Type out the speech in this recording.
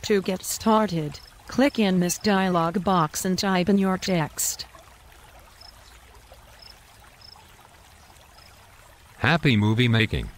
To get started, click in this dialog box and type in your text. Happy movie making.